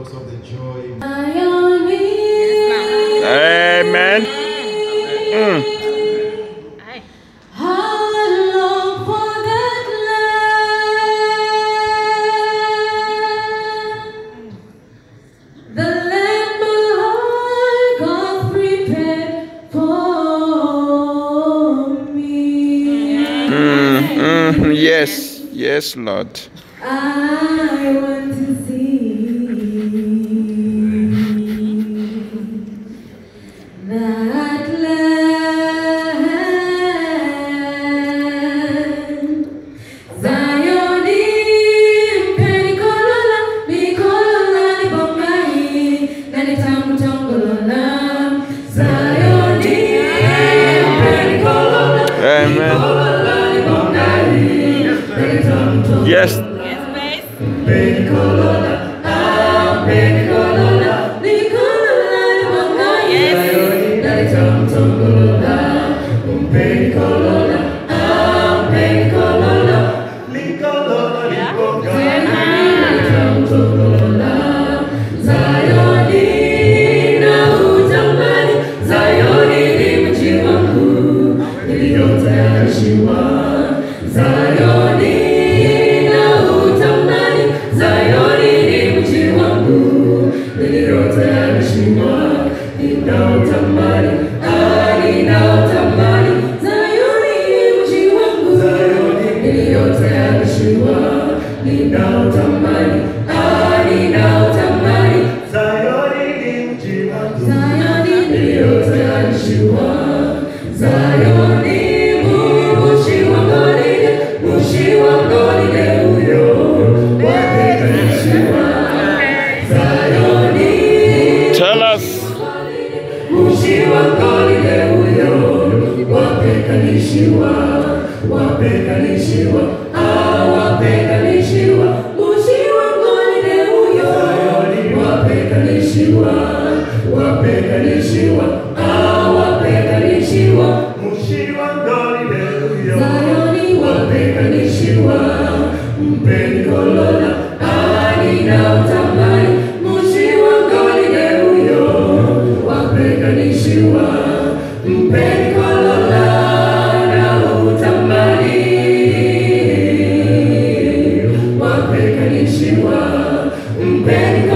because of the joy. Amen. Yes, yes, Lord. I want to see that land. Zioni, Perikolola, Nikolola, Nibongai, Nanitamutongolola. Zioni, Perikolola, Nikolola, Nibongai. Yes. Perikolola, Perikolola, Nikolola, Nibongai, Nanitamutongolola. Perikolola, Perikolola, Nikolola, Nibongai, Nanitamutongolola. Zioni na utamani, Zioni ni mji wangu niliotayarishiwa. Zioni na utamani, Zioni ni mji wangu niliotayarishiwa. Ninaotamani, ninaotamani, Zioni ni mji wangu niliotayarishiwa. Ninaotamani, ninaotamani, Zioni ni mji wangu niliotayarishiwa. Zioni mushi wangoni huyo wapekanishiwa. Zioni Tell us. mushi wangoni huyo wapekanishiwa. Wapekanishiwa, wapekanishiwa, mushi wangoni huyo wapekanishiwa. Wapekanishiwa, wapekanishiwa, mushi wangoni huyo Zioni wapekanishiwa. Perikolola, ninaotamani, mushi wangoni huyo wapekanishiwa. Perikolola na utamani, wapekanishiwa.